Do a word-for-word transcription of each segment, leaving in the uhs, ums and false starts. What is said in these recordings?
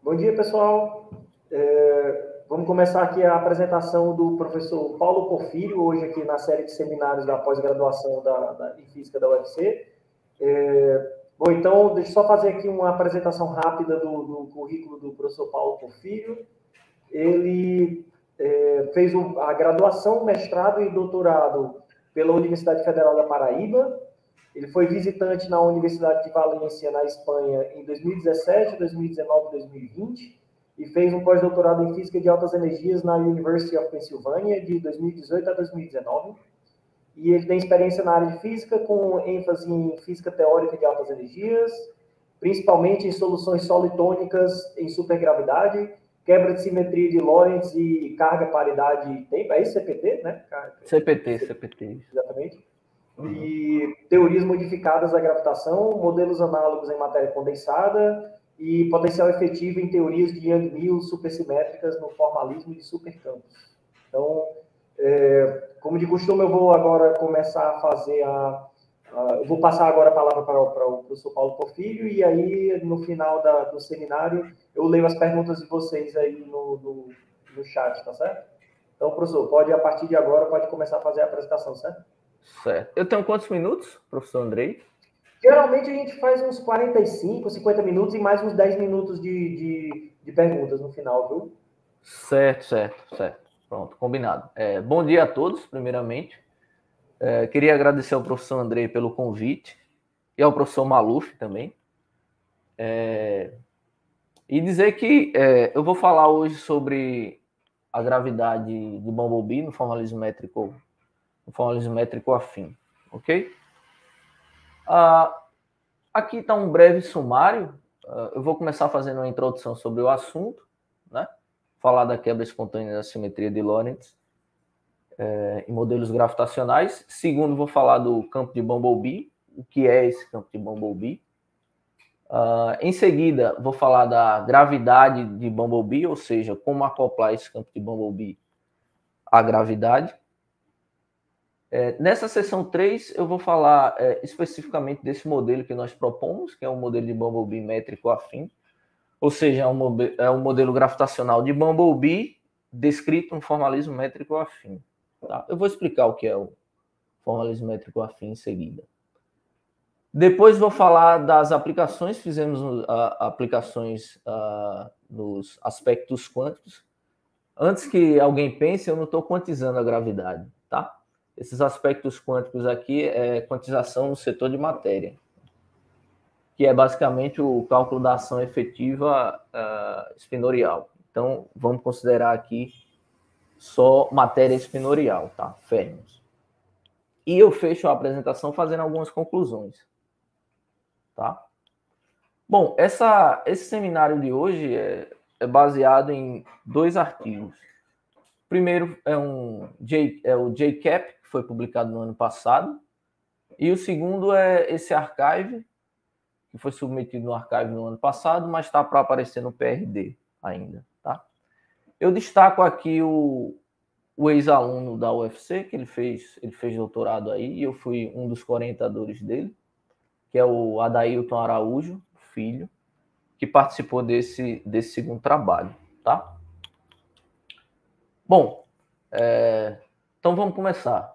Bom dia, pessoal. É, vamos começar aqui a apresentação do professor Paulo Porfírio, hoje aqui na série de seminários da pós-graduação da, da, em Física da U F C. É, bom, então, deixa eu só fazer aqui uma apresentação rápida do, do currículo do professor Paulo Porfírio. Ele é, fez a graduação, mestrado e doutorado pela Universidade Federal da Paraíba. Ele foi visitante na Universidade de Valência, na Espanha, em dois mil e dezessete, dois mil e dezenove e dois mil e vinte, e fez um pós-doutorado em Física de Altas Energias na University of Pennsylvania, de dois mil e dezoito a dois mil e dezenove. E ele tem experiência na área de Física, com ênfase em Física Teórica de Altas Energias, principalmente em soluções solitônicas em supergravidade, quebra de simetria de Lorentz e carga paridade tempo. É isso, C P T, né? C P T, C P T. Exatamente. E teorias modificadas da gravitação, modelos análogos em matéria condensada e potencial efetivo em teorias de Yang-Mills supersimétricas no formalismo de supercampos. Então, é, como de costume, eu vou agora começar a fazer a... a eu vou passar agora a palavra para o, para o professor Paulo Porfírio, e aí, no final da, do seminário, eu leio as perguntas de vocês aí no, no, no chat, tá certo? Então, professor, pode, a partir de agora, pode começar a fazer a apresentação, certo? Certo. Eu tenho quantos minutos, professor Andrei? Geralmente a gente faz uns quarenta e cinco, cinquenta minutos e mais uns dez minutos de, de, de perguntas no final, viu? Certo, certo, certo. Pronto, combinado. É, bom dia a todos, primeiramente. É, queria agradecer ao professor Andrei pelo convite e ao professor Maluf também. É, e dizer que é, eu vou falar hoje sobre a gravidade de Bumblebee no formalismo métrico o formalismo métrico afim, ok? Ah, aqui está um breve sumário. Ah, eu vou começar fazendo uma introdução sobre o assunto, né? Falar da quebra espontânea da simetria de Lorentz é, em modelos gravitacionais. Segundo, vou falar do campo de Bumblebee, o que é esse campo de Bumblebee. Ah, em seguida, vou falar da gravidade de Bumblebee, ou seja, como acoplar esse campo de Bumblebee à gravidade. É, nessa seção três, eu vou falar é, especificamente desse modelo que nós propomos, que é o modelo de Bumblebee métrico afim, ou seja, é um, é um modelo gravitacional de Bumblebee descrito no formalismo métrico afim. Tá? Eu vou explicar o que é o formalismo métrico afim em seguida. Depois vou falar das aplicações, fizemos uh, aplicações uh, nos aspectos quânticos. Antes que alguém pense, eu não estou quantizando a gravidade, tá? Esses aspectos quânticos aqui é quantização no setor de matéria, que é basicamente o cálculo da ação efetiva uh, espinorial. Então, vamos considerar aqui só matéria espinorial, tá? Férmions. E eu fecho a apresentação fazendo algumas conclusões, tá? Bom, essa, esse seminário de hoje é, é baseado em dois artigos. O primeiro é, um J, é o J CAP, que foi publicado no ano passado, e o segundo é esse archive, que foi submetido no archive no ano passado, mas está para aparecer no P R D ainda, tá? Eu destaco aqui o, o ex-aluno da U F C, que ele fez, ele fez doutorado aí, e eu fui um dos orientadores dele, que é o Adailton Araújo, filho, que participou desse, desse segundo trabalho, tá? Bom, é, então vamos começar.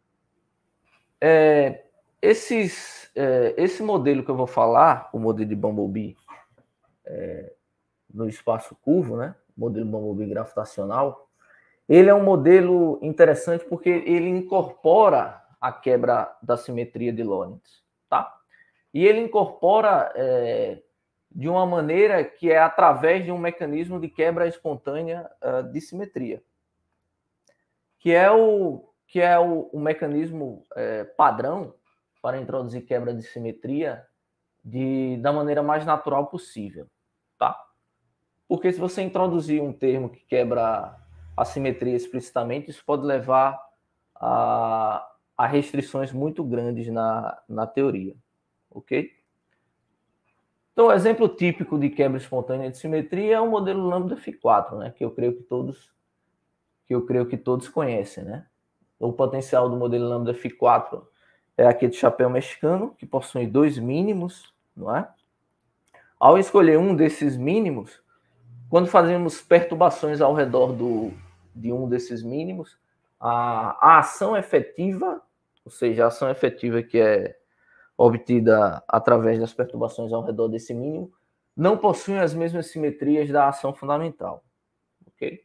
É, esses, é, esse modelo que eu vou falar, o modelo de Bumblebee é, no espaço curvo, né? Modelo Bumblebee gravitacional, ele é um modelo interessante porque ele incorpora a quebra da simetria de Lorentz, tá? E ele incorpora é, de uma maneira que é através de um mecanismo de quebra espontânea uh, de simetria, que é o, que é o, o mecanismo é, padrão para introduzir quebra de simetria de, da maneira mais natural possível, tá? Porque se você introduzir um termo que quebra a simetria explicitamente, isso pode levar a, a restrições muito grandes na, na teoria, ok? Então, o exemplo típico de quebra espontânea de simetria é o modelo lambda F quatro, né? Que eu creio que todos que eu creio que todos conhecem, né? O potencial do modelo lambda F quatro é aquele chapéu mexicano, que possui dois mínimos, não é? Ao escolher um desses mínimos, quando fazemos perturbações ao redor do, de um desses mínimos, a, a ação efetiva, ou seja, a ação efetiva que é obtida através das perturbações ao redor desse mínimo, não possui as mesmas simetrias da ação fundamental. Ok?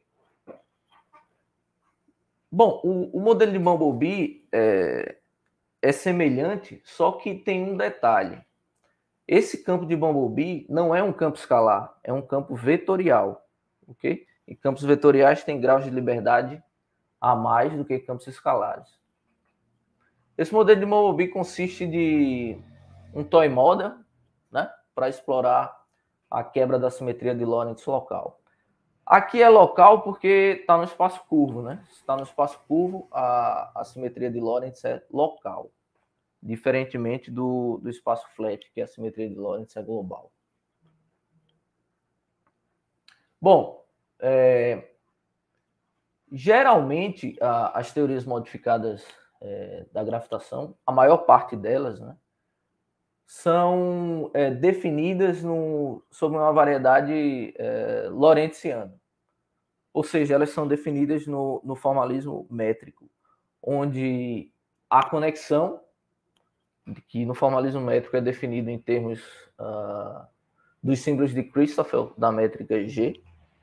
Bom, o, o modelo de Bumblebee é, é semelhante, só que tem um detalhe. Esse campo de Bumblebee não é um campo escalar, é um campo vetorial. Ok? E campos vetoriais têm graus de liberdade a mais do que campos escalares. Esse modelo de Bumblebee consiste de um toy model, né, para explorar a quebra da simetria de Lorentz local. Aqui é local porque está no espaço curvo, né? Se está no espaço curvo, a, a simetria de Lorentz é local, diferentemente do, do espaço flat, que a simetria de Lorentz é global. Bom, é, geralmente a, as teorias modificadas é, da gravitação, a maior parte delas, né, são é, definidas no, sobre uma variedade é, lorentziana. Ou seja, elas são definidas no, no formalismo métrico, onde a conexão, que no formalismo métrico é definido em termos uh, dos símbolos de Christoffel da métrica G,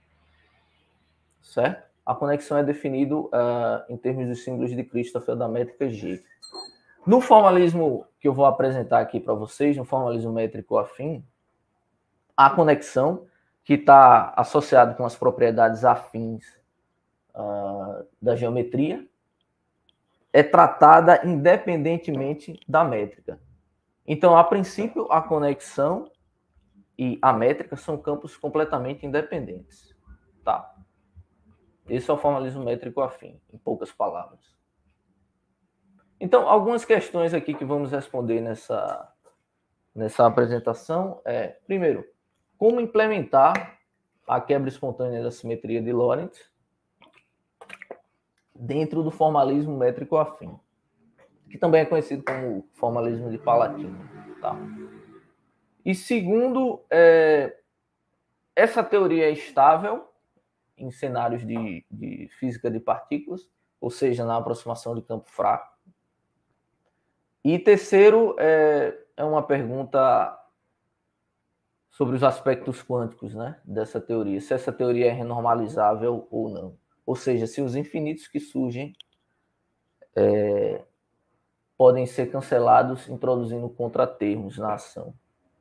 certo? A conexão é definida uh, em termos dos símbolos de Christoffel da métrica G. No formalismo que eu vou apresentar aqui para vocês, no formalismo métrico afim, a conexão, que está associada com as propriedades afins uh, da geometria, é tratada independentemente da métrica. Então, a princípio, a conexão e a métrica são campos completamente independentes. Tá? Esse é o formalismo métrico afim, em poucas palavras. Então, algumas questões aqui que vamos responder nessa, nessa apresentação é, primeiro, como implementar a quebra espontânea da simetria de Lorentz dentro do formalismo métrico afim, que também é conhecido como formalismo de Palatino. Tá? E segundo, é, essa teoria é estável em cenários de, de física de partículas, ou seja, na aproximação de campo fraco. E terceiro, é, é uma pergunta sobre os aspectos quânticos, né, dessa teoria, se essa teoria é renormalizável ou não. Ou seja, se os infinitos que surgem é, podem ser cancelados introduzindo contratermos na ação.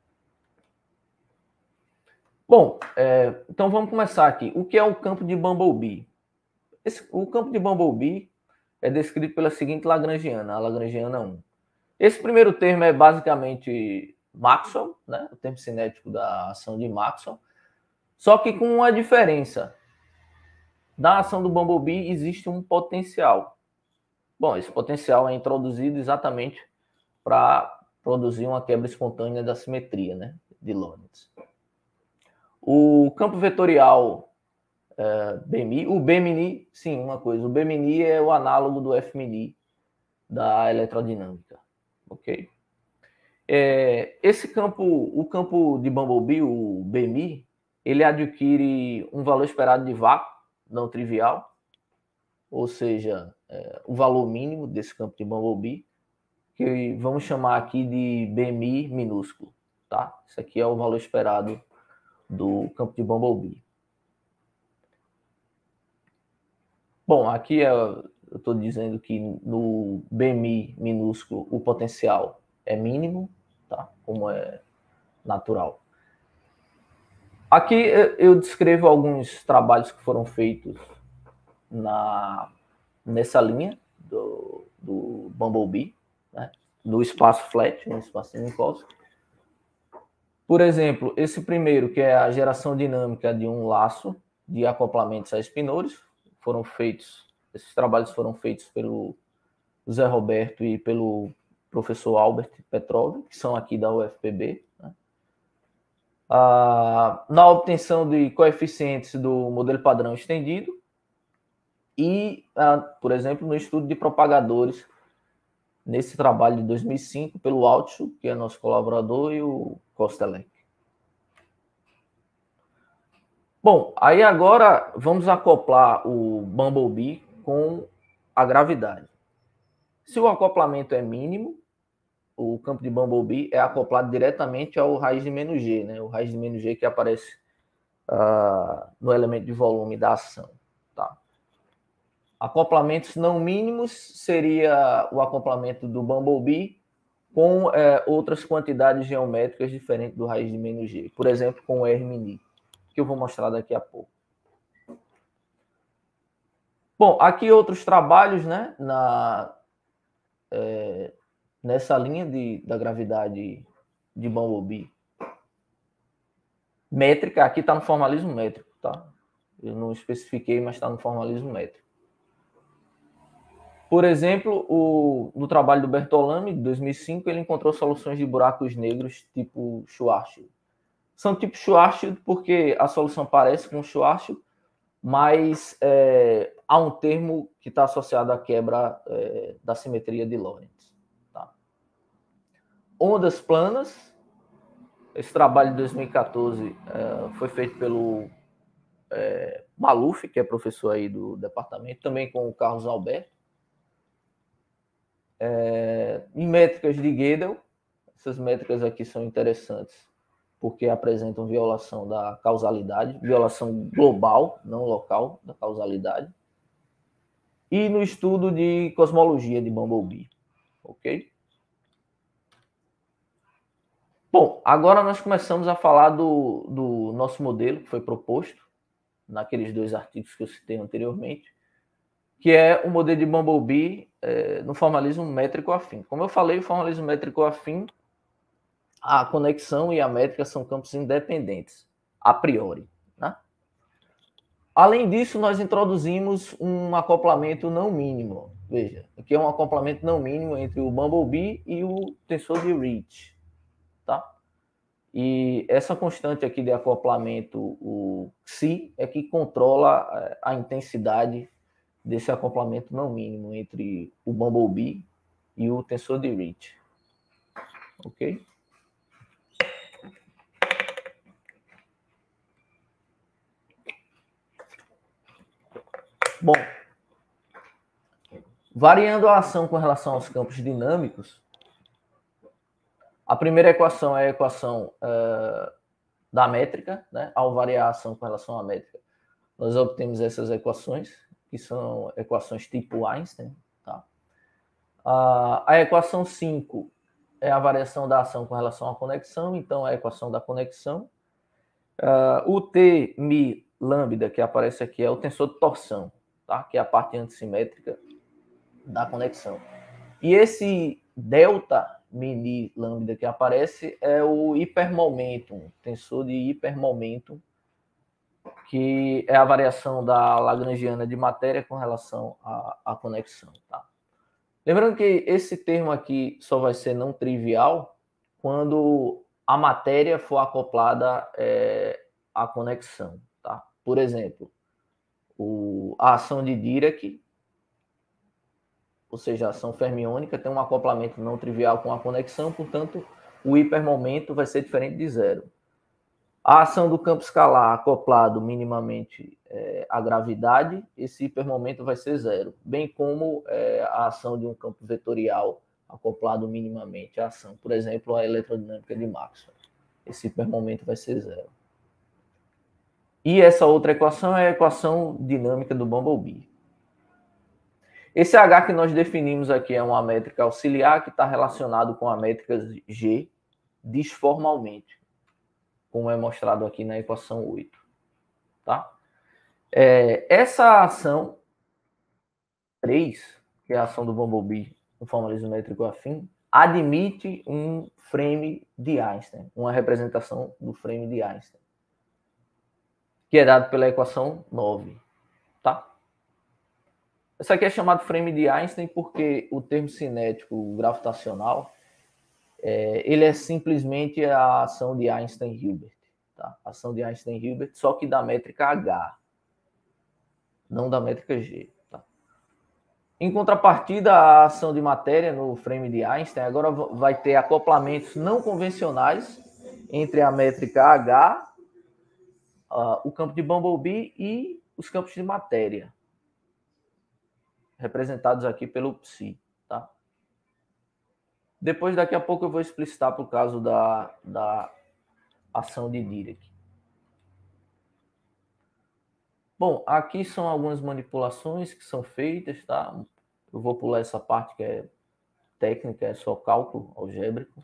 Bom, é, então vamos começar aqui. O que é o campo de Bumblebee? Esse, o campo de Bumblebee é descrito pela seguinte Lagrangiana, a Lagrangiana um. Esse primeiro termo é basicamente Maxwell, né, o termo cinético da ação de Maxwell, só que com uma diferença. Na ação do Bumblebee existe um potencial. Bom, esse potencial é introduzido exatamente para produzir uma quebra espontânea da simetria, né, de Lorentz. O campo vetorial é, B M I, o B M I, sim, uma coisa, o B M I é o análogo do F M I da eletrodinâmica, ok? É, esse campo, o campo de Bumblebee, o B M I, ele adquire um valor esperado de vácuo não trivial, ou seja, é, o valor mínimo desse campo de Bumblebee, que vamos chamar aqui de B M I minúsculo, tá? Isso aqui é o valor esperado do campo de Bumblebee. Bom, aqui é, eu estou dizendo que no B M I minúsculo o potencial é mínimo, tá? Como é natural. Aqui eu descrevo alguns trabalhos que foram feitos na, nessa linha do, do Bumblebee, né? No espaço flat, no espaço Minkowski. Por exemplo, esse primeiro, que é a geração dinâmica de um laço de acoplamentos a espinores, foram feitos, esses trabalhos foram feitos pelo Zé Roberto e pelo professor Albert Petrov, que são aqui da U F P B, né? Ah, na obtenção de coeficientes do modelo padrão estendido e, ah, por exemplo, no estudo de propagadores, nesse trabalho de dois mil e cinco, pelo Altschul, que é nosso colaborador, e o Kostelek. Bom, aí agora vamos acoplar o Bumblebee com a gravidade. Se o acoplamento é mínimo, o campo de Bumblebee é acoplado diretamente ao raiz de menos G, né? O raiz de menos G que aparece uh, no elemento de volume da ação. Tá? Acoplamentos não mínimos seria o acoplamento do Bumblebee com é, outras quantidades geométricas diferentes do raiz de menos G. Por exemplo, com o R mini, que eu vou mostrar daqui a pouco. Bom, aqui outros trabalhos, né, na, é, nessa linha de, da gravidade de Bumblebee. Métrica, aqui está no formalismo métrico, tá? Eu não especifiquei, mas está no formalismo métrico. Por exemplo, o, no trabalho do Bertolami, de dois mil e cinco, ele encontrou soluções de buracos negros tipo Schwarzschild. São tipo Schwarzschild porque a solução parece com Schwarzschild, mas é, há um termo que está associado à quebra é, da simetria de Lorentz. Tá? Ondas planas. Esse trabalho de dois mil e quatorze é, foi feito pelo é, Maluf, que é professor aí do departamento, também com o Carlos Alberto. É, em métricas de Gödel, essas métricas aqui são interessantes porque apresentam violação da causalidade, violação global, não local, da causalidade. E no estudo de cosmologia de Bumblebee, ok? Bom, agora nós começamos a falar do, do nosso modelo que foi proposto naqueles dois artigos que eu citei anteriormente, que é o modelo de Bumblebee é, no formalismo métrico afim. Como eu falei, o formalismo métrico afim, a conexão e a métrica são campos independentes, a priori. Né? Além disso, nós introduzimos um acoplamento não mínimo. Veja, aqui é um acoplamento não mínimo entre o Bumblebee e o tensor de Ricci. Tá? E essa constante aqui de acoplamento, o Xi, é que controla a intensidade desse acoplamento não mínimo entre o Bumblebee e o tensor de Ricci. Ok? Bom, variando a ação com relação aos campos dinâmicos, a primeira equação é a equação uh, da métrica, né? Ao variar a ação com relação à métrica, nós obtemos essas equações, que são equações tipo Einstein. Tá? Uh, a equação cinco é a variação da ação com relação à conexão, então é a equação da conexão. Uh, o T mi lambda, que aparece aqui, é o tensor de torção, tá? Que é a parte antissimétrica da conexão. E esse delta mini lambda que aparece é o hipermomentum, tensor de hipermomentum, que é a variação da lagrangiana de matéria com relação à, à conexão. Tá? Lembrando que esse termo aqui só vai ser não trivial quando a matéria for acoplada é, à conexão. Tá? Por exemplo, o, a ação de Dirac, ou seja, a ação fermiônica, tem um acoplamento não trivial com a conexão, portanto, o hipermomento vai ser diferente de zero. A ação do campo escalar acoplado minimamente é, à gravidade, esse hipermomento vai ser zero, bem como é, a ação de um campo vetorial acoplado minimamente à ação, por exemplo, a eletrodinâmica de Maxwell. Esse hipermomento vai ser zero. E essa outra equação é a equação dinâmica do Bumblebee. Esse H que nós definimos aqui é uma métrica auxiliar que está relacionado com a métrica G disformalmente, como é mostrado aqui na equação oito. Tá? É, essa ação três, que é a ação do Bumblebee no formalismo métrico afim, admite um frame de Einstein, uma representação do frame de Einstein, que é dado pela equação nove. Tá? Essa aqui é chamada frame de Einstein porque o termo cinético gravitacional é, ele é simplesmente a ação de Einstein-Hilbert. Tá? A ação de Einstein-Hilbert, só que da métrica H, não da métrica G. Tá? Em contrapartida, a ação de matéria no frame de Einstein agora vai ter acoplamentos não convencionais entre a métrica H, uh, o campo de Bumblebee e os campos de matéria, representados aqui pelo psi, tá? Depois, daqui a pouco, eu vou explicitar para o caso da, da ação de Dirac. Bom, aqui são algumas manipulações que são feitas, tá? Eu vou pular essa parte que é técnica, é só cálculo algébrico.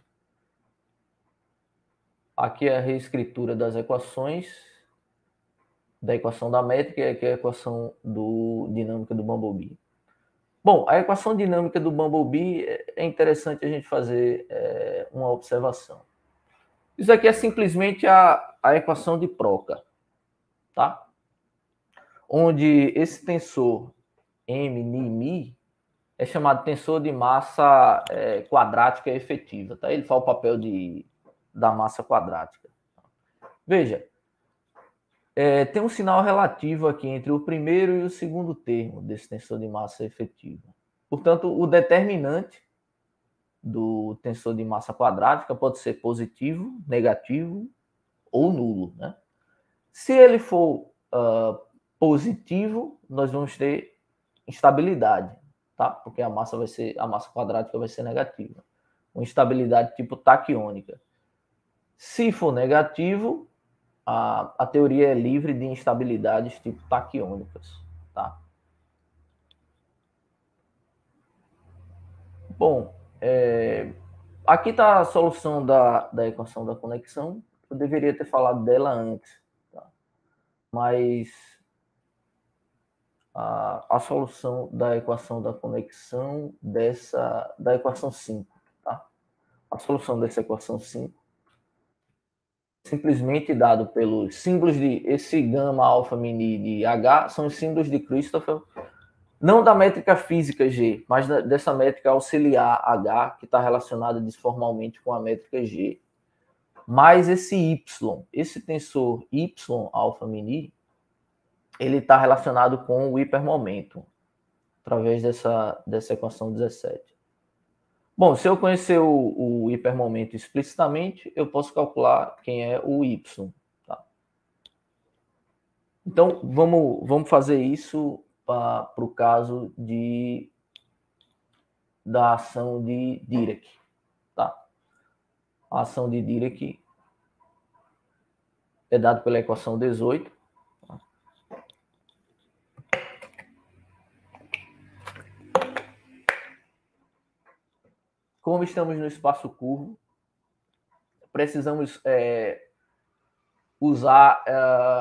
Aqui é a reescritura das equações, da equação da métrica e aqui é a equação do dinâmica do Bumblebee. Bom, a equação dinâmica do Bumblebee é interessante a gente fazer é, uma observação. Isso aqui é simplesmente a, a equação de Proca, tá? Onde esse tensor M, Ni, Mi é chamado tensor de massa é, quadrática efetiva, tá? Ele faz o papel de, da massa quadrática. Veja, é, tem um sinal relativo aqui entre o primeiro e o segundo termo desse tensor de massa efetiva. Portanto, o determinante do tensor de massa quadrática pode ser positivo, negativo ou nulo, né? Se ele for uh, positivo, nós vamos ter instabilidade, tá? Porque a massa vai ser, a massa quadrática vai ser negativa. Uma instabilidade tipo taquiônica. Se for negativo, a, a teoria é livre de instabilidades tipo taquiônicas, tá? Bom, é, aqui está a solução da, da equação da conexão. Eu deveria ter falado dela antes, tá? Mas a, a solução da equação da conexão dessa da equação cinco, tá? A solução dessa equação cinco simplesmente dado pelos símbolos de esse gama, alfa, mini de H, são os símbolos de Christoffel, não da métrica física G, mas da, dessa métrica auxiliar H, que está relacionada disformalmente com a métrica G. Mas esse Y, esse tensor Y, alfa, mini, ele está relacionado com o hipermomento, através dessa, dessa equação dezessete. Bom, se eu conhecer o, o hipermomento explicitamente, eu posso calcular quem é o Y. Tá? Então, vamos, vamos fazer isso para o caso de, da ação de Dirac. Tá? A ação de Dirac é dada pela equação dezoito. Tá? Como estamos no espaço curvo, precisamos é, usar é,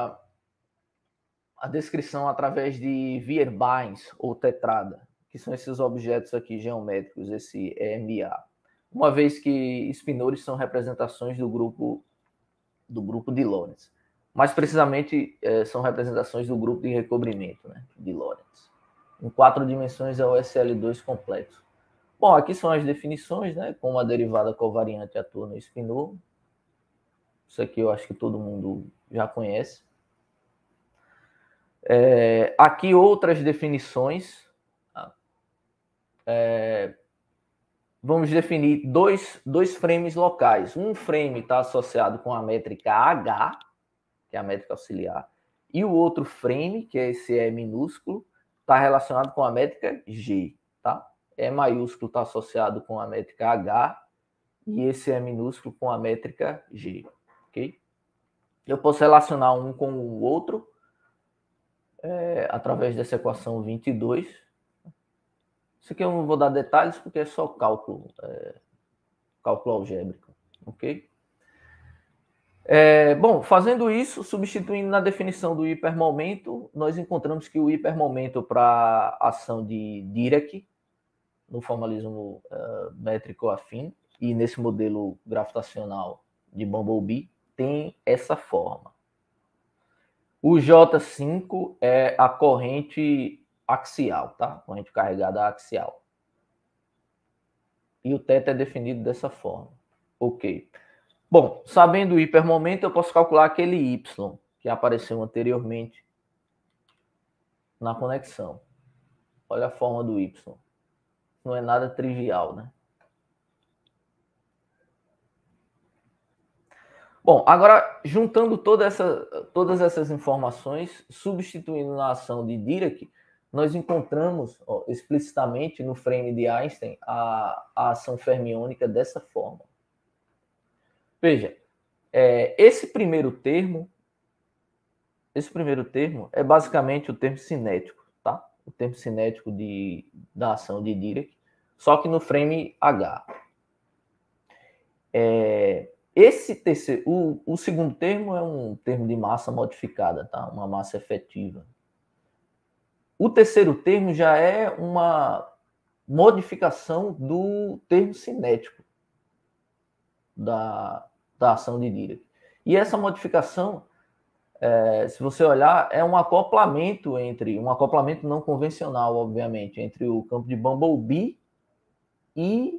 a descrição através de Vierbains ou tetrada, que são esses objetos aqui geométricos, esse E M A. Uma vez que espinores são representações do grupo do grupo de Lorentz. Mais precisamente, é, são representações do grupo de recobrimento, né, de Lorentz. Em quatro dimensões é o S L dois complexo. Bom, aqui são as definições, né? Como a derivada covariante atua no espinor. Isso aqui eu acho que todo mundo já conhece. É, aqui outras definições. Tá? É, vamos definir dois, dois frames locais. Um frame está associado com a métrica H, que é a métrica auxiliar, e o outro frame, que é esse E minúsculo, está relacionado com a métrica G, tá? E maiúsculo está associado com a métrica H e esse E minúsculo com a métrica G, ok? Eu posso relacionar um com o outro é, através dessa equação vinte e dois. Isso aqui eu não vou dar detalhes porque é só cálculo, é, cálculo algébrico, ok? É, bom, fazendo isso, substituindo na definição do hipermomento, nós encontramos que o hipermomento para ação de Dirac, no formalismo uh, métrico afim, e nesse modelo gravitacional de Bumblebee, tem essa forma. O J cinco é a corrente axial, tá? Corrente carregada axial. E o θ é definido dessa forma. Ok. Bom, sabendo o hipermomento, eu posso calcular aquele Y que apareceu anteriormente na conexão. Olha a forma do Y. Não é nada trivial, né? Bom, agora, juntando toda essa, todas essas informações, substituindo na ação de Dirac, nós encontramos ó, explicitamente no frame de Einstein a, a ação fermiônica dessa forma. Veja, é, esse primeiro termo, esse primeiro termo é basicamente o termo cinético, tá? O termo cinético de, da ação de Dirac, só que no frame H. É, esse terceiro, o, o segundo termo é um termo de massa modificada, tá? Uma massa efetiva. O terceiro termo já é uma modificação do termo cinético da, da ação de Dirac. E essa modificação, é, se você olhar, é um acoplamento entre, um acoplamento não convencional, obviamente, entre o campo de Bumblebee e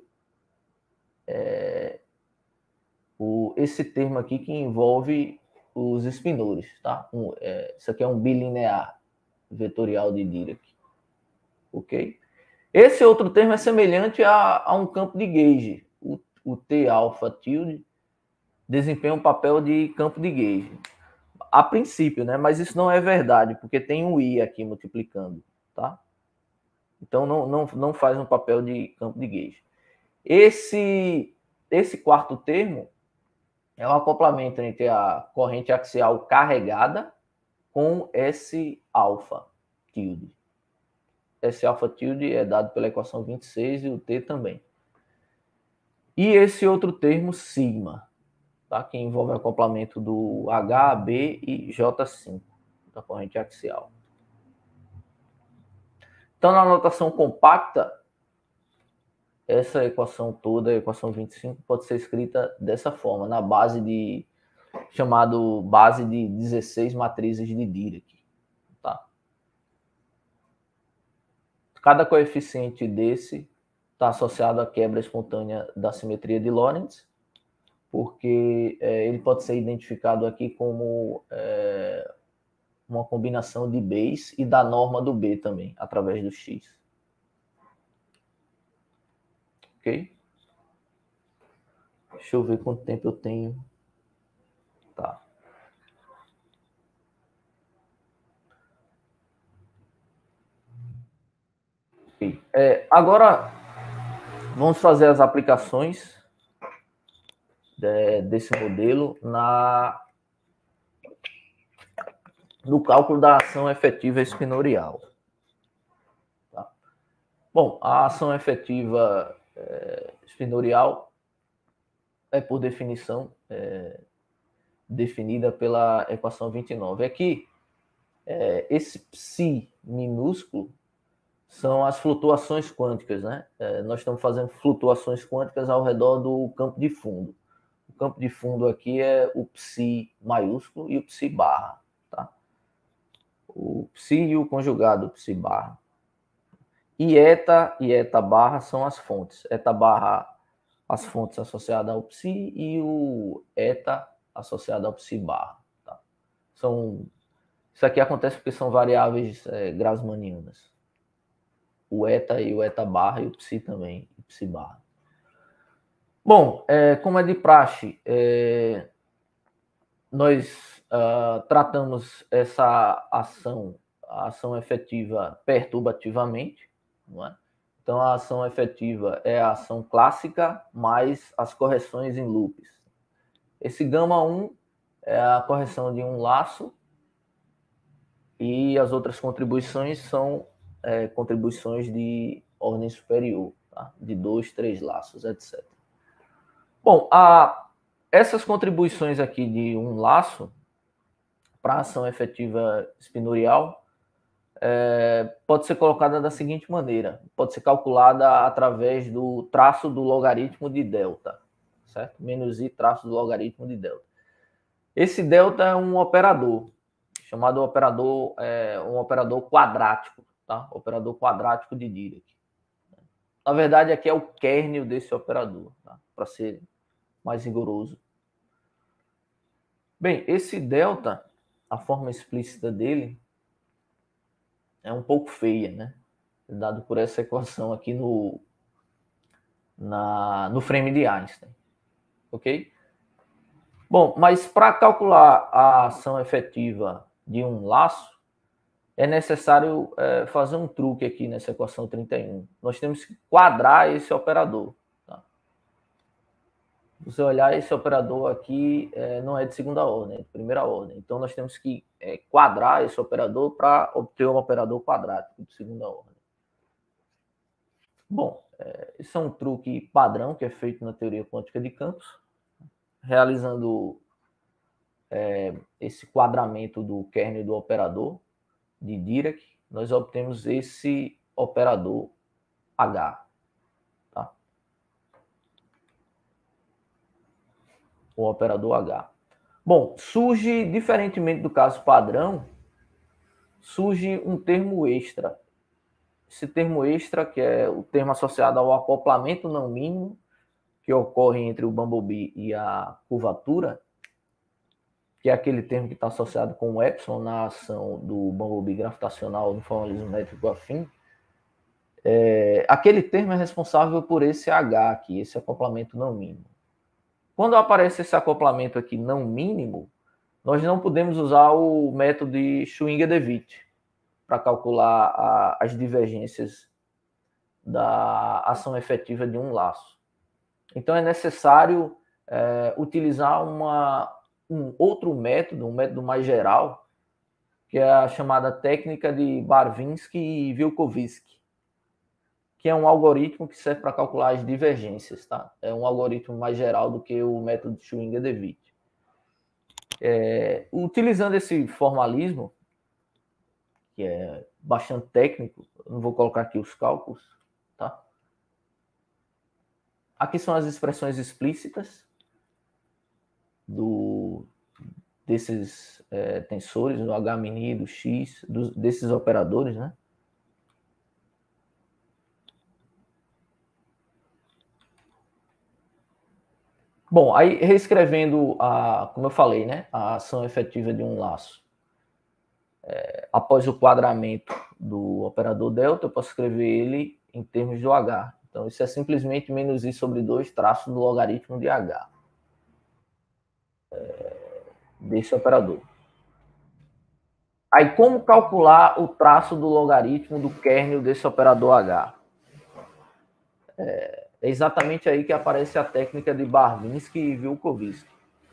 é, o, esse termo aqui que envolve os espinores, tá? Um, é, isso aqui é um bilinear vetorial de Dirac, ok? Esse outro termo é semelhante a, a um campo de gauge. O, o T alfa tilde desempenha um papel de campo de gauge. A princípio, né? Mas isso não é verdade, porque tem um I aqui multiplicando, tá? Então não, não, não faz um papel de campo de gauge. Esse, esse quarto termo é o acoplamento entre a corrente axial carregada com S alfa tilde. S alfa tilde é dado pela equação vinte e seis e o T também. E esse outro termo, sigma, tá? Que envolve o acoplamento do H, B e J cinco, da corrente axial. Então, na notação compacta, essa equação toda, a equação vinte e cinco, pode ser escrita dessa forma, na base de, chamado base de dezesseis matrizes de Dirac. Tá? Cada coeficiente desse está associado à quebra espontânea da simetria de Lorentz, porque é, ele pode ser identificado aqui como é, uma combinação de B's e da norma do B também, através do X. Ok? Deixa eu ver quanto tempo eu tenho. Tá. Okay. É, agora, vamos fazer as aplicações de, desse modelo na, no cálculo da ação efetiva espinorial. Tá? Bom, a ação efetiva é, espinorial é, por definição, é, definida pela equação vinte e nove. Aqui, é, esse psi minúsculo são as flutuações quânticas, né? É, nós estamos fazendo flutuações quânticas ao redor do campo de fundo. O campo de fundo aqui é o psi maiúsculo e o psi barra, tá? O psi e o conjugado psi barra. E eta e eta barra são as fontes. Eta barra, as fontes associadas ao psi, e o eta associado ao psi barra. Tá? São, isso aqui acontece porque são variáveis é, grassmannianas. O eta e o eta barra, e o psi também, o psi barra. Bom, é, como é de praxe, é, nós uh, tratamos essa ação, a ação efetiva perturbativamente, não é? Então, a ação efetiva é a ação clássica mais as correções em loops. Esse gama um é a correção de um laço, e as outras contribuições são é, contribuições de ordem superior, tá? De dois, três laços, etcétera. Bom, a, essas contribuições aqui de um laço para a ação efetiva espinorial é, pode ser colocada da seguinte maneira: pode ser calculada através do traço do logaritmo de delta, certo? Menos i traço do logaritmo de delta. Esse delta é um operador chamado operador, é, um operador quadrático, tá? Operador quadrático de Dirac. Na verdade, aqui é o kernel desse operador, tá? Para ser mais rigoroso. Bem, esse delta, a forma explícita dele é um pouco feia, né? Dado por essa equação aqui no, na, no frame de Einstein. Ok? Bom, mas para calcular a ação efetiva de um laço, é necessário é, fazer um truque aqui nessa equação trinta e um. Nós temos que quadrar esse operador. Tá? Se você olhar, esse operador aqui é, não é de segunda ordem, é de primeira ordem. Então, nós temos que é, quadrar esse operador para obter um operador quadrático de segunda ordem. Bom, é, esse é um truque padrão que é feito na teoria quântica de campos. Realizando é, esse quadramento do kernel do operador de Dirac, nós obtemos esse operador H. Tá? O operador H. Bom, surge, diferentemente do caso padrão, surge um termo extra. Esse termo extra, que é o termo associado ao acoplamento não mínimo, que ocorre entre o Bumblebee e a curvatura, que é aquele termo que está associado com o epsilon na ação do Bumblebee gravitacional no formalismo métrico afim. É, aquele termo é responsável por esse H aqui, esse acoplamento não mínimo. Quando aparece esse acoplamento aqui não mínimo, nós não podemos usar o método de Schwinger-Dewitt para calcular a, as divergências da ação efetiva de um laço. Então é necessário é, utilizar uma, um outro método, um método mais geral, que é a chamada técnica de Barvinsky e Vilkovitsky, que é um algoritmo que serve para calcular as divergências. Tá? É um algoritmo mais geral do que o método de Schwinger-Dewitt. É, utilizando esse formalismo, que é bastante técnico, eu não vou colocar aqui os cálculos, tá? Aqui são as expressões explícitas do, desses é, tensores, do H mini, do X, do, desses operadores, né? Bom, aí reescrevendo, a, como eu falei, né, a ação efetiva de um laço. É, após o quadramento do operador delta, eu posso escrever ele em termos do H. Então, isso é simplesmente menos I sobre dois traço do logaritmo de H. É, desse operador. Aí, como calcular o traço do logaritmo do kernel desse operador H? É, é exatamente aí que aparece a técnica de Barvinsky e Vilkovitsky.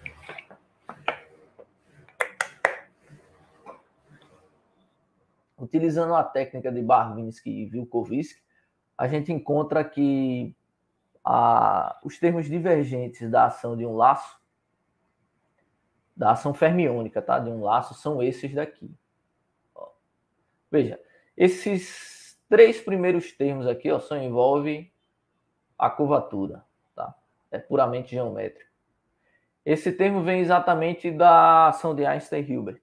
Utilizando a técnica de Barvinsky e Vilkovitsky, a gente encontra que a, os termos divergentes da ação de um laço, da ação fermiônica, tá? De um laço, são esses daqui. Ó. Veja, esses três primeiros termos aqui ó, só envolvem a curvatura. Tá? É puramente geométrico. Esse termo vem exatamente da ação de Einstein-Hilbert,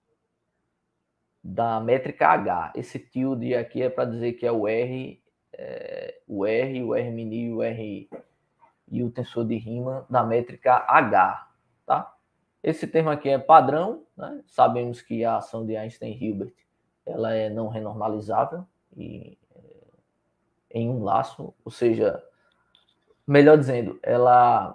da métrica H. Esse tilde aqui é para dizer que é o R, é, o R, o R mini, o R e o tensor de Riemann da métrica H. Tá? Esse termo aqui é padrão, né? Sabemos que a ação de Einstein-Hilbert ela é não renormalizável e, é, em um laço, ou seja, melhor dizendo, ela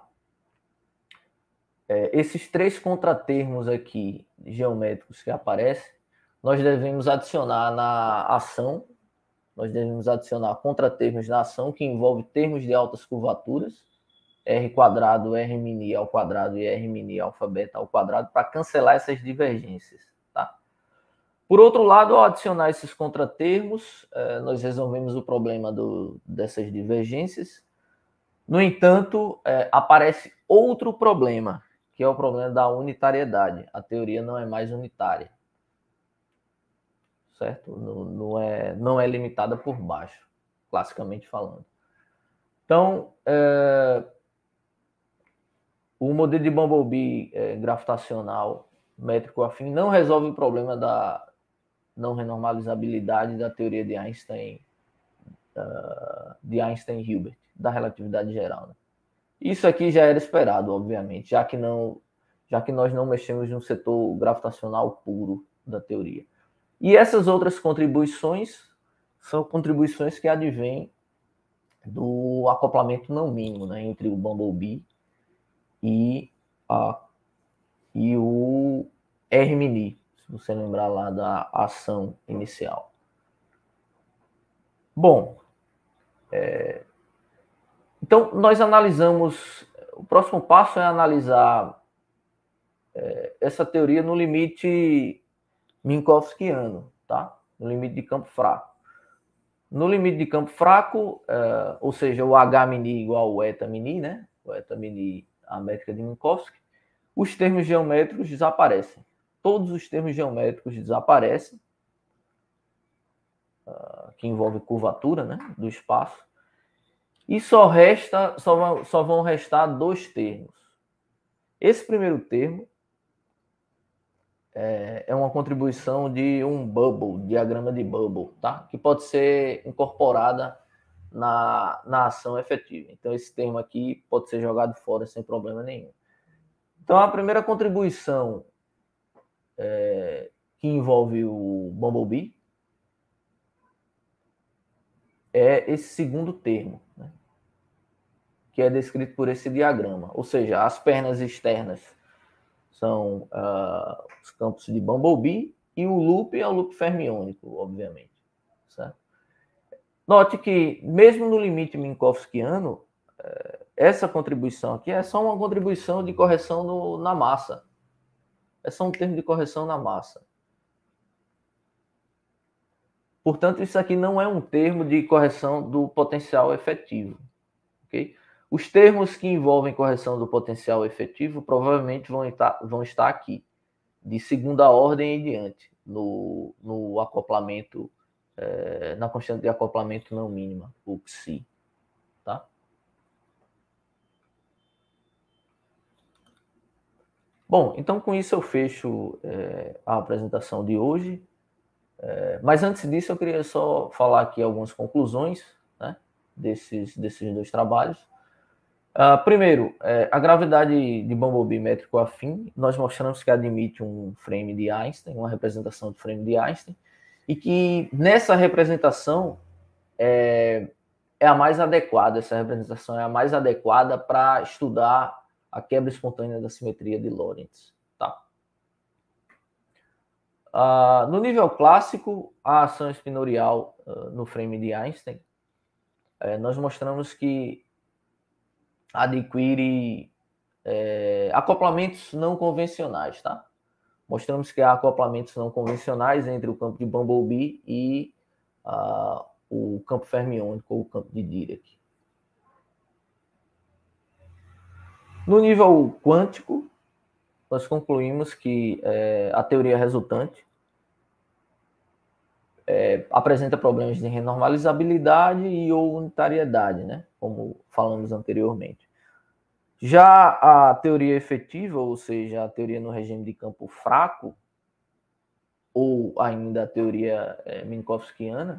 é, esses três contratermos aqui geométricos que aparecem, nós devemos adicionar na ação, nós devemos adicionar contratermos na ação que envolve termos de altas curvaturas, R quadrado, R mini ao quadrado e R mini alfa beta ao quadrado, para cancelar essas divergências. Tá? Por outro lado, ao adicionar esses contratermos, nós resolvemos o problema do, dessas divergências. No entanto, aparece outro problema, que é o problema da unitariedade. A teoria não é mais unitária. Certo? Não, não, é, não é limitada por baixo, classicamente falando. Então, é, o modelo de Bumblebee é, gravitacional métrico afim não resolve o problema da não renormalizabilidade da teoria de Einstein, uh, de Einstein-Hilbert, da relatividade geral. Né? Isso aqui já era esperado, obviamente, já que, não, já que nós não mexemos no setor gravitacional puro da teoria. E essas outras contribuições são contribuições que advêm do acoplamento não mínimo, né, entre o Bumblebee e a e o R-mini, se você lembrar lá da ação inicial. Bom, é, então nós analisamos, o próximo passo é analisar é, essa teoria no limite minkowskiano, tá? No limite de campo fraco. No limite de campo fraco, uh, ou seja, o H-mini igual ao eta-mini, né? O eta-mini, a métrica de Minkowski, os termos geométricos desaparecem. Todos os termos geométricos desaparecem, uh, que envolve curvatura, né, do espaço, e só resta, só vão, só vão restar dois termos. Esse primeiro termo é, é uma contribuição de um bubble, diagrama de bubble, tá? Que pode ser incorporada na, na ação efetiva. Então, esse termo aqui pode ser jogado fora sem problema nenhum. Então, a primeira contribuição é, que envolve o Bumblebee é esse segundo termo, né? Que é descrito por esse diagrama. Ou seja, as pernas externas são uh, os campos de Bumblebee e o loop é o loop fermiônico, obviamente. Certo? Note que, mesmo no limite minkowskiano, essa contribuição aqui é só uma contribuição de correção no, na massa. É só um termo de correção na massa. Portanto, isso aqui não é um termo de correção do potencial efetivo. Okay? Os termos que envolvem correção do potencial efetivo provavelmente vão estar, vão estar aqui, de segunda ordem em diante, no, no acoplamento, é, na constante de acoplamento não mínima, o psi. Tá? Bom, então com isso eu fecho é, a apresentação de hoje. É, mas antes disso eu queria só falar aqui algumas conclusões, né, desses, desses dois trabalhos. Uh, primeiro, é, a gravidade de Bumblebee métrico afim, nós mostramos que admite um frame de Einstein, uma representação de frame de Einstein, e que nessa representação é, é a mais adequada, essa representação é a mais adequada para estudar a quebra espontânea da simetria de Lorentz. Tá? Uh, no nível clássico, a ação espinorial uh, no frame de Einstein, uh, nós mostramos que adquire é, acoplamentos não convencionais, tá? Mostramos que há acoplamentos não convencionais entre o campo de Bumblebee e uh, o campo fermiônico ou o campo de Dirac. No nível quântico, nós concluímos que é, a teoria resultante é, apresenta problemas de renormalizabilidade e ou unitariedade, né? Como falamos anteriormente. Já a teoria efetiva, ou seja, a teoria no regime de campo fraco, ou ainda a teoria é, minkowskiana,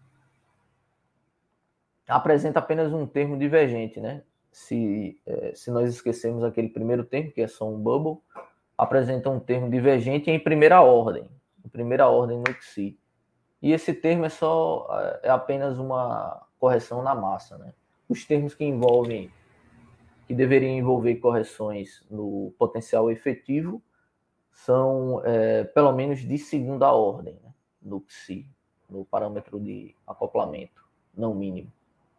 apresenta apenas um termo divergente, né? Se, é, se nós esquecermos aquele primeiro termo, que é só um bubble, apresenta um termo divergente em primeira ordem, em primeira ordem no psi. E esse termo é só é apenas uma correção na massa, né? Os termos que envolvem que deveriam envolver correções no potencial efetivo são é, pelo menos de segunda ordem, né? No psi, no parâmetro de acoplamento não mínimo.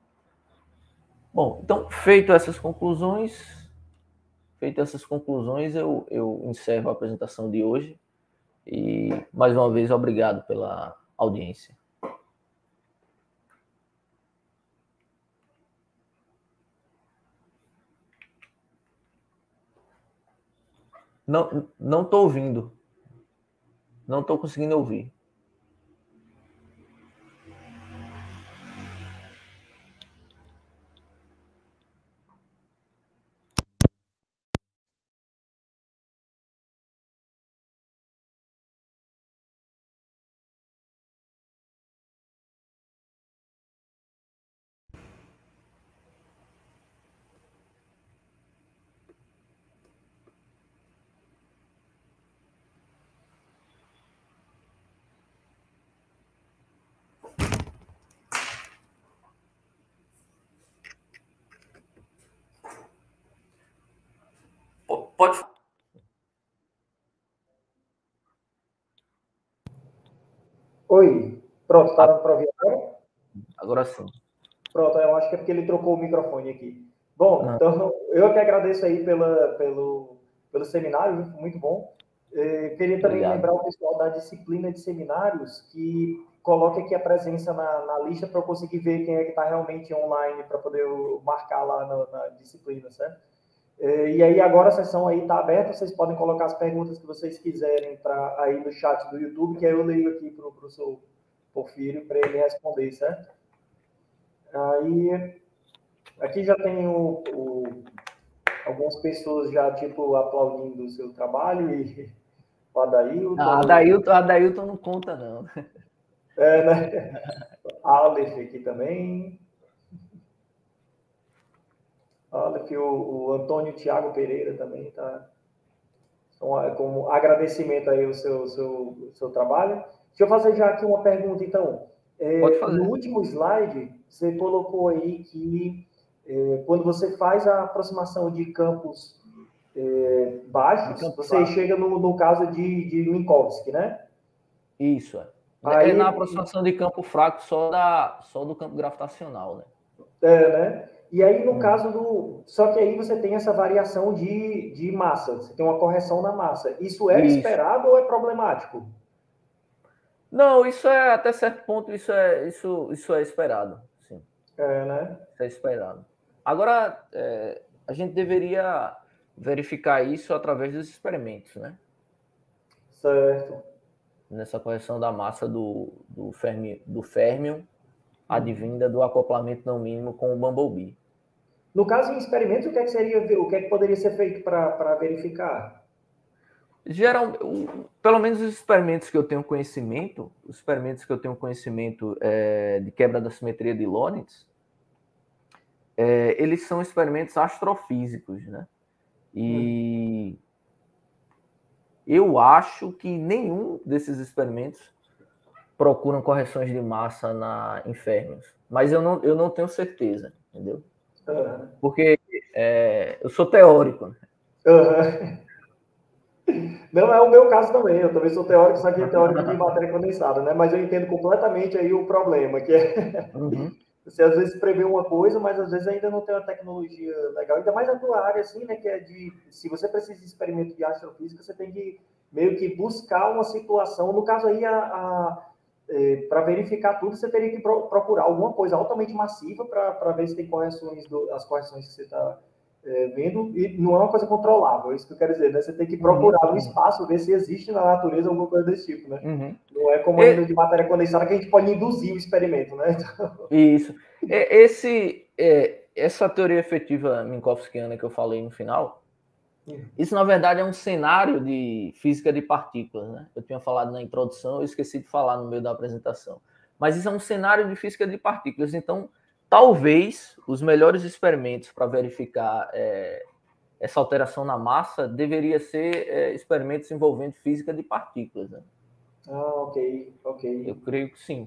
Bom, então, feito essas conclusões, feito essas conclusões, eu, eu encerro a apresentação de hoje e, mais uma vez, obrigado pela audiência. Não, não estou ouvindo. Não estou conseguindo ouvir. Pode Oi, pronto, tá dando para ouvir agora? Agora sim. Pronto, eu acho que é porque ele trocou o microfone aqui. Bom, então eu que agradeço aí pela, pelo, pelo seminário, muito bom. Eu queria também Obrigado. lembrar o pessoal da disciplina de seminários que coloque aqui a presença na, na lista para eu conseguir ver quem é que está realmente online para poder marcar lá na, na disciplina, certo? E aí agora a sessão aí está aberta, vocês podem colocar as perguntas que vocês quiserem pra, aí no chat do YouTube, que aí eu leio aqui para o professor Porfírio para ele responder, certo? Aí, aqui já tem o, o, algumas pessoas já, tipo, aplaudindo o seu trabalho e o Adailton... Ah, Adailton, Adailton não conta, não. É, né? Aleph aqui também. Aleph, o, o Antônio Tiago Pereira também tá... Então, como agradecimento aí ao seu, seu, seu trabalho. Deixa eu fazer já aqui uma pergunta, então. Pode É, fazer. no último slide, você colocou aí que é, quando você faz a aproximação de campos é, baixos, campo você baixo. chega no, no caso de, de Minkowski, né? Isso, é. Aí, é na aproximação de campo fraco só, da, só do campo gravitacional, né? É, né? E aí, no hum. caso do... Só que aí você tem essa variação de, de massa, você tem uma correção na massa. Isso é isso. esperado ou é problemático? Não, isso é, até certo ponto, isso é, isso, isso é esperado, sim. É, né? Isso é esperado. Agora, é, a gente deveria verificar isso através dos experimentos, né? Certo. Nessa correção da massa do, do, fermi, do férmion, advinda do acoplamento não mínimo com o Bumblebee. No caso, em experimentos, o que é que seria, o que é que poderia ser feito para verificar? Geral, pelo menos os experimentos que eu tenho conhecimento, os experimentos que eu tenho conhecimento é, de quebra da simetria de Lorentz, é, eles são experimentos astrofísicos, né? E hum. eu acho que nenhum desses experimentos procuram correções de massa na, em férmions, mas eu não, eu não tenho certeza, entendeu? Uhum. Porque é, eu sou teórico, né? Uhum. Não é o meu caso também, eu também sou teórico, só que é teórico de matéria condensada, né? Mas eu entendo completamente aí o problema, que é uhum. você às vezes prevê uma coisa, mas às vezes ainda não tem uma tecnologia legal, ainda mais na tua área, assim, né? Que é de, se você precisa de experimento de astrofísica, você tem que meio que buscar uma situação, no caso aí, a, a é, para verificar tudo, você teria que pro, procurar alguma coisa altamente massiva para ver se tem correções, do, as correções que você está É, vendo, e não é uma coisa controlável, é isso que eu quero dizer, né? Você tem que procurar uhum. no espaço, ver se existe na natureza alguma coisa desse tipo, né? Uhum. Não é como ainda de matéria condensada que a gente pode induzir o experimento, né? Então... Isso. Esse, é, essa teoria efetiva minkowskiana que eu falei no final, uhum. isso na verdade é um cenário de física de partículas, né? Eu tinha falado na introdução, eu esqueci de falar no meio da apresentação. Mas isso é um cenário de física de partículas, então talvez os melhores experimentos para verificar é, essa alteração na massa deveria ser é, experimentos envolvendo física de partículas. Né? Ah, ok, ok. Eu creio que sim.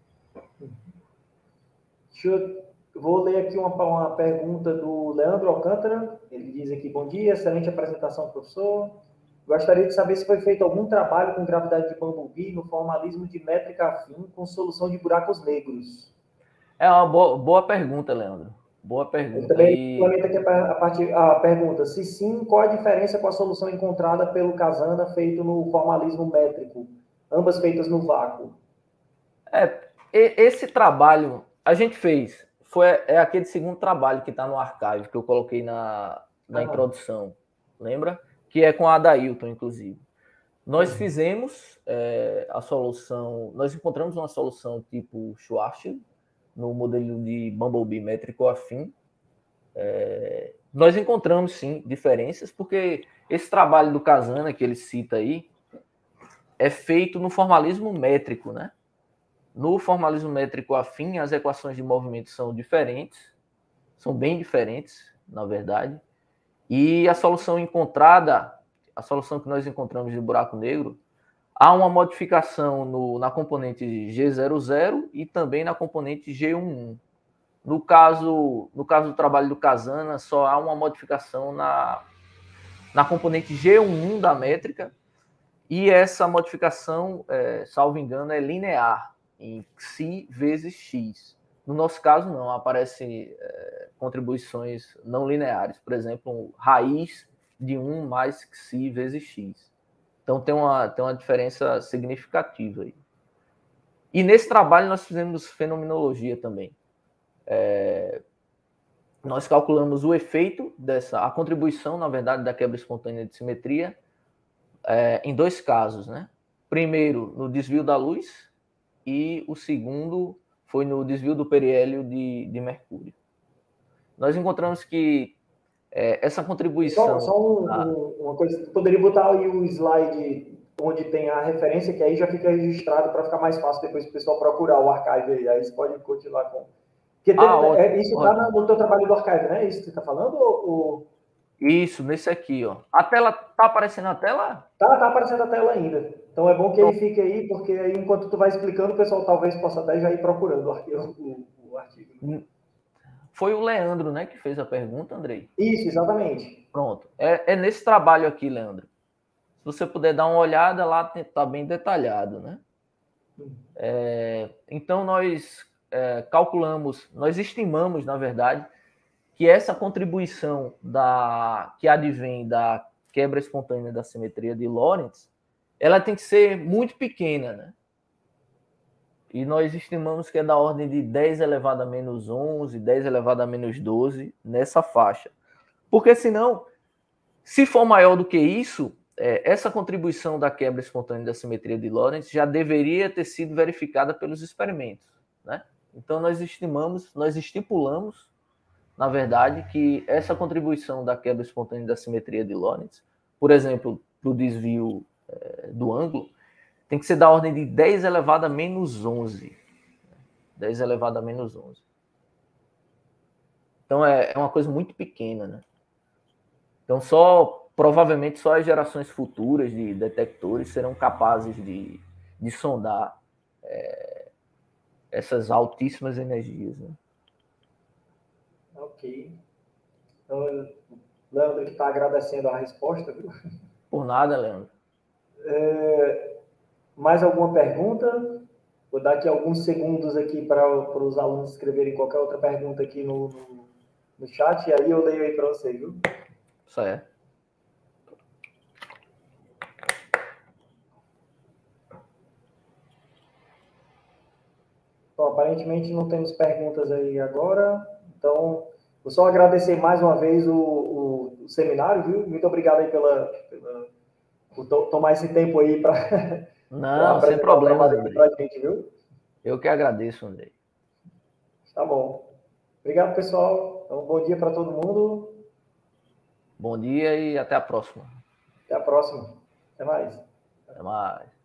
Deixa eu, eu vou ler aqui uma, uma pergunta do Leandro Alcântara. Ele diz aqui, bom dia, excelente apresentação, professor. Gostaria de saber se foi feito algum trabalho com gravidade de Bumblebee no formalismo de métrica afim com solução de buracos negros. É uma boa, boa pergunta, Leandro. Boa pergunta. Eu também complemento aqui a, partir, a pergunta. Se sim, qual a diferença com a solução encontrada pelo Casana feito no formalismo métrico? Ambas feitas no vácuo. É, esse trabalho a gente fez. Foi, é aquele segundo trabalho que está no archive, que eu coloquei na, na ah. introdução. Lembra? Que é com a Adailton, inclusive. Nós uhum. fizemos é, a solução... Nós encontramos uma solução tipo Schwarzschild, no modelo de Bumblebee métrico afim. É, nós encontramos, sim, diferenças, porque esse trabalho do Casana, que ele cita aí, é feito no formalismo métrico, né? No formalismo métrico afim, as equações de movimento são diferentes, são bem diferentes, na verdade, e a solução encontrada, a solução que nós encontramos de buraco negro, há uma modificação no, na componente G zero zero e também na componente G onze. No caso, no caso do trabalho do Casana, só há uma modificação na, na componente G onze da métrica E essa modificação, é, salvo engano, é linear, em xi vezes x. No nosso caso, não, aparecem é, contribuições não lineares. Por exemplo, raiz de um mais xi vezes x. Então, tem uma, tem uma diferença significativa aí. E nesse trabalho nós fizemos fenomenologia também. É, nós calculamos o efeito dessa, a contribuição, na verdade, da quebra espontânea de simetria é, em dois casos, né? Primeiro, no desvio da luz, e o segundo foi no desvio do periélio de, de Mercúrio. Nós encontramos que é, essa contribuição... Só, só um, a... um, uma coisa, poderia botar aí o slide onde tem a referência, que aí já fica registrado para ficar mais fácil depois o pessoal procurar o archive aí. Aí você pode continuar com... Porque ah, tem, ótimo, é, isso está no teu trabalho do archive, né? Isso que você está falando? Ou, ou... Isso, nesse aqui, ó. A tela tá aparecendo na tela? Tá, tá aparecendo a tela ainda. Então é bom que ele fique aí, porque aí enquanto tu vai explicando, o pessoal talvez possa até já ir procurando o artigo. O, o artigo. Foi o Leandro, né, que fez a pergunta, Andrei? Isso, exatamente. Pronto. É, é nesse trabalho aqui, Leandro. Se você puder dar uma olhada, lá tá bem detalhado, né? É, então, nós é, calculamos, nós estimamos, na verdade, que essa contribuição da, que advém da quebra espontânea da simetria de Lorentz, ela tem que ser muito pequena, né? E nós estimamos que é da ordem de dez elevado a menos onze, dez elevado a menos doze, nessa faixa. Porque senão, se for maior do que isso, é, essa contribuição da quebra espontânea da simetria de Lorentz já deveria ter sido verificada pelos experimentos, né? Então nós estimamos, nós estipulamos, na verdade, que essa contribuição da quebra espontânea da simetria de Lorentz, por exemplo, para o desvio é, do ângulo, tem que ser da ordem de dez elevado a menos onze. dez elevado a menos onze. Então é, é uma coisa muito pequena, né? Então só, provavelmente, só as gerações futuras de detectores serão capazes de, de sondar é, essas altíssimas energias, né? Ok. Então, Leandro que está agradecendo a resposta, viu? Por nada, Leandro. É, mais alguma pergunta? Vou dar aqui alguns segundos aqui para, para os alunos escreverem qualquer outra pergunta aqui no, no, no chat, e aí eu leio aí para você, viu? Certo. Bom, aparentemente não temos perguntas aí agora, então vou só agradecer mais uma vez o, o, o seminário, viu? Muito obrigado aí pela, pela por to, tomar esse tempo aí para Não, sem problemas, Andrei. Pra gente, viu? Eu que agradeço, Andrei. Tá bom. Obrigado, pessoal. Então, bom dia para todo mundo. Bom dia e até a próxima. Até a próxima. Até mais. Até mais.